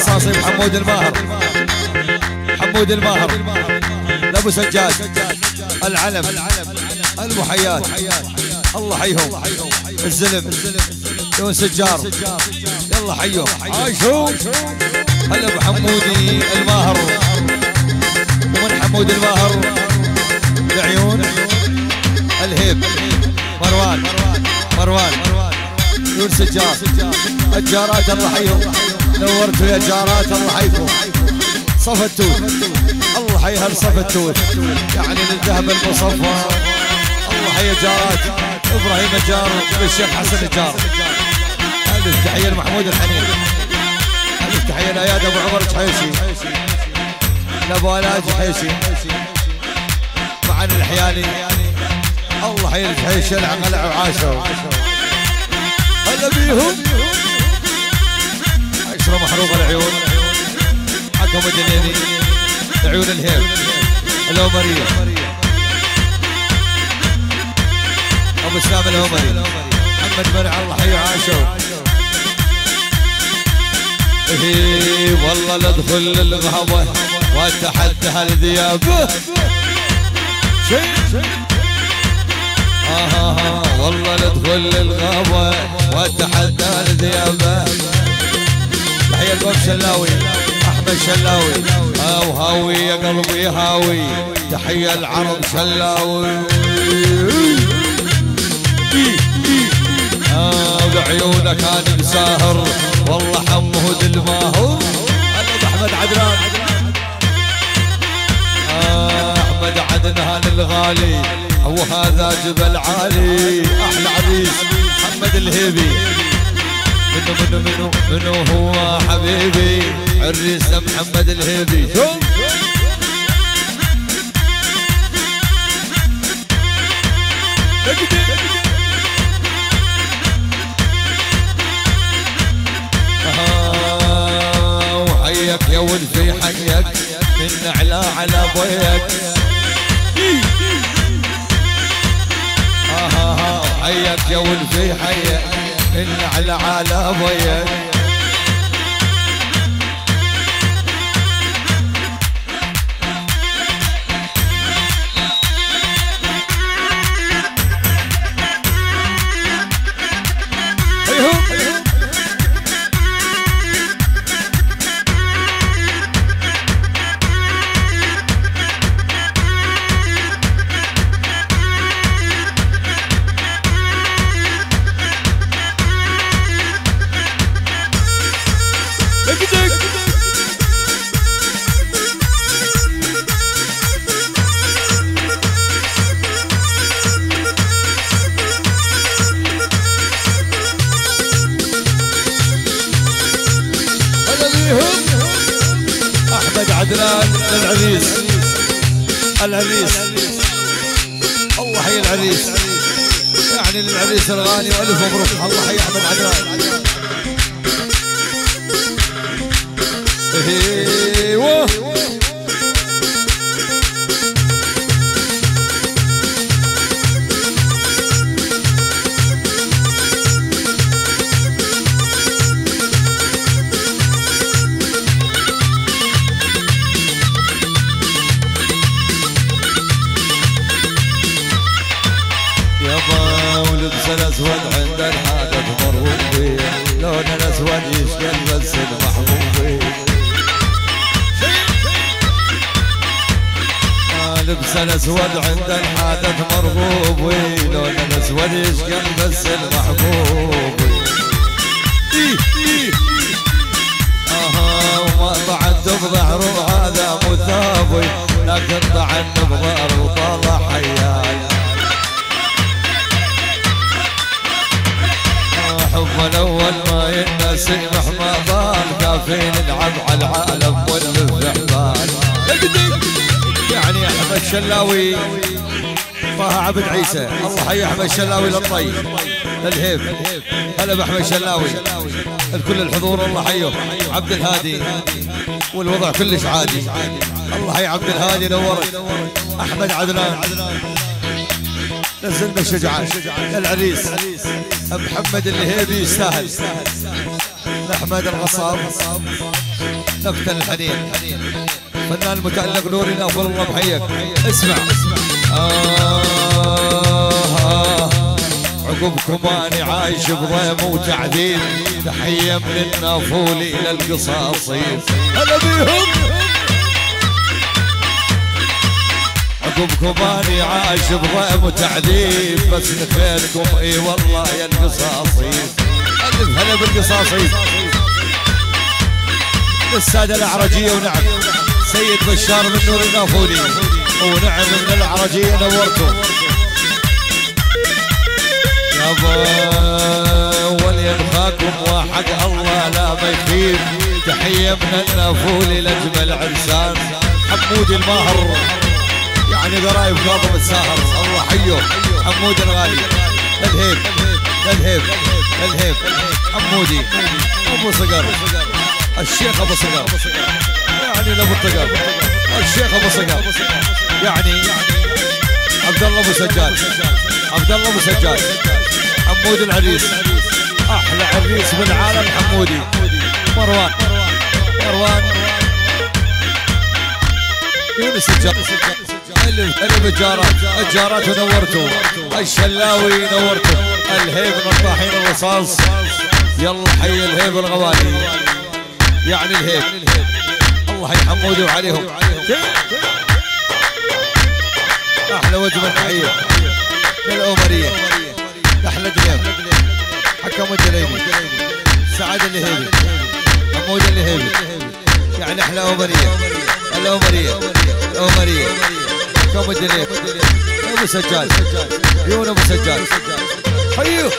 القصاصي محمود الماهر، حمود الماهر لابو سجاد العلم المحيات الله حيهم الزلم دون سجار يلا حيهم عاشوا هلا بحمودي الماهر ومن حمود الماهر العيون الهيب مروان دون سجار الجارات الله حيهم نورتوا يا جارات الله حيكم صف التوت الله حيها صف التوت يعني للذهب المصفى الله حي جارات ابراهيم الجار والشيخ حسن الجار. الف تحيه لمحمود الحنين، الف تحيه لاياد ابو عمر الحيشي لابو الاج الحيشي معن الحياني الله حي الحيشي العقل وعاشوا هلا بيهم عشرة محروقه العيون حكم الدنيني عيون الهيب الأومرية أبو سلام الأومري محمد مرع الله حي عاشوا إيه والله ندخل للغابة واتحدى هالذيابة شيء والله ندخل للغابة واتحدى هالذيابة. تحية الباب شلاوي احمد شلاوي هاوي يا قلبي هاوي تحية العرب شلاوي ولعيونك كان مساهر والله حمود الماهر. انا احمد عدنان احمد عدنان الغالي وهذا جبل عالي احلى عريس محمد الهيبي منو هو حبيبي عريس محمد الهيبي. وحيك يا ولفي حيك من على بيك حيك يا ولفي حيك من على بيك. احمد عدنان العريس الله حي العريس يعني للعريس الغالي والف مبروك الله حي احمد عدنان. ايوه الاسود عند الحاجة مرغوب فيه لون الاسود يشكل بس المحبوب فيه لبس الاسود عند الحاجة مرغوب فيه لون الاسود يشكل بس المحبوب وما طعنت بظهره هذا مثابي لكن طعنت بظهره طلع حياي حب الاول ما ينسي مهما ضال كافين نلعب على العالم والمفتحبال يعني احمد شلاوي طه عبد عيسى الله حي احمد شلاوي للطيب للهيب هلا باحمد شلاوي الكل الحضور الله حيه عبد الهادي والوضع كلش عادي الله حي عبد الهادي نورك احمد عدنان نزلنا شجعان العريس محمد الهيبي يستاهل احمد الغصاب نفتن الحنين فنان المتألق نوري نافل الله بحيك. اسمع عقبكم اني عايش بضيم وتعذيب، تحيه من النافولي الى القصاصين. هلا بيهم عقبكم اني عايش بضيم وتعذيب، بس نخيلكم اي والله يا القصاصين. هلا بالقصاصين للساده الاعرجيه، ونعم سيد بشار من نور النافولي، ونعم من الاعرجيه نورتم يابا. ولينفاكم وحق الله لا ما يخيب، تحيه من النافولي لاجمل عرسان. حمود الماهر يعني قرايب كاظم الساهر، الله حيه حمود الغالي. الهيب الهيب الهيب حمودي ابو صقر، الشيخ ابو صقر يعني ابو الطقر، الشيخ ابو صقر يعني عبد الله ابو سجاد، عبد الله ابو سجاد. حمود العريس احلى عريس بالعالم حمودي. مروان مروان يونس اللي بالجارات، الجارات ونورتوا. الشلاوي نورتوا. الهيب نطاحين الرصاص، يلا حي الهيب الغوالي يعني الهيب. الله حي حمودي وعليهم. احلى وجبه تحيه للأومرية، احلى دليم حكم الدليمي، سعد الهيبي، حمود الهيبي يعني احلى أومرية. الأومرية الأومرية حكم الدليم. ابو سجاد عيون ابو سجاد حيو.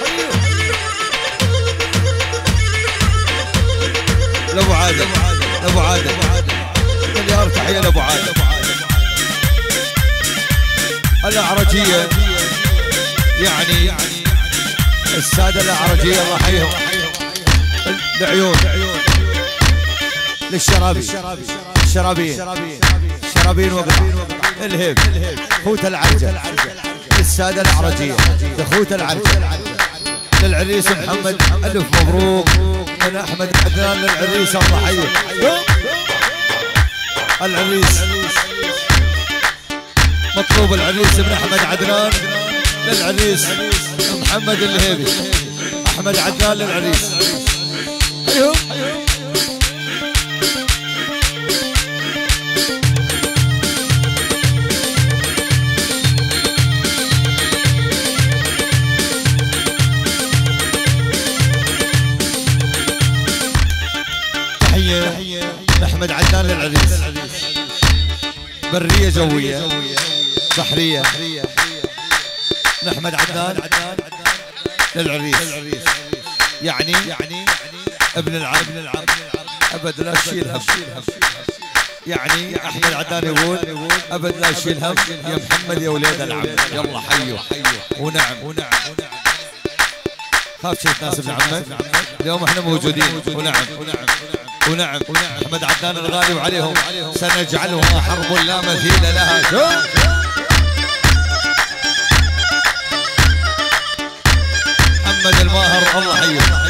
لابو عادل لابو عادل مليار تحيه لابو عادل. الاعرجيه يعني الساده الاعرجيه الله يحييهم. العيون للشرابي الشرابين الشرابين وقع. الهيب خوت العرجه للساده الاعرجيه، خوت العرجه. للعريس محمد الف مبروك من احمد عدنان للعريس الله يحييه. العريس مطلوب، العريس من احمد عدنان للعريس محمد الهيبي. احمد عدنان للعريس. ايوه تحيه احمد عدنان للعريس. بريه جويه بحريه احمد عدنان للعريس يعني ابن العم ابد لا تشيل هم. يعني احمد عدنان يقول ابد لا تشيل هم يا محمد يا وليد العم. يلا حيو ونعم خاف شيء تناسب عمك. اليوم احنا موجودين ونعم ونعم. احمد عدنان الغالي وعليهم سنجعلها حرب لا مثيل لها. محمد الماهر الله حيه.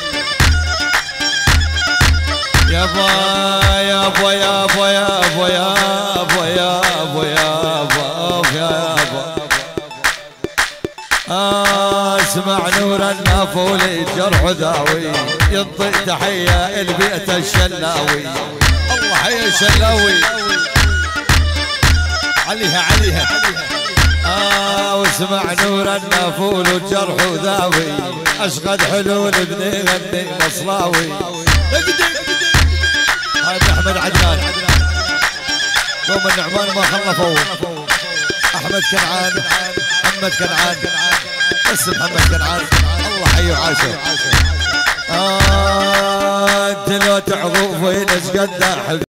يابا يابا يابا يابا يابا يابا يابا يابا اسمع نور النافولي الجرح ذاوي، ينطق تحيه البيت الشلاوي. الله حي الشلاوي عليها عليها. واسمع نور النافول والجرح ذاوي، اشقد حلول ابني غني مصلاوي. هذا احمد عدنان قوم النعمان ما خلفوا. احمد كنعان محمد كنعان بس محمد كنعان الله حي وعاشر. انت لو تعظوا فين ايش قد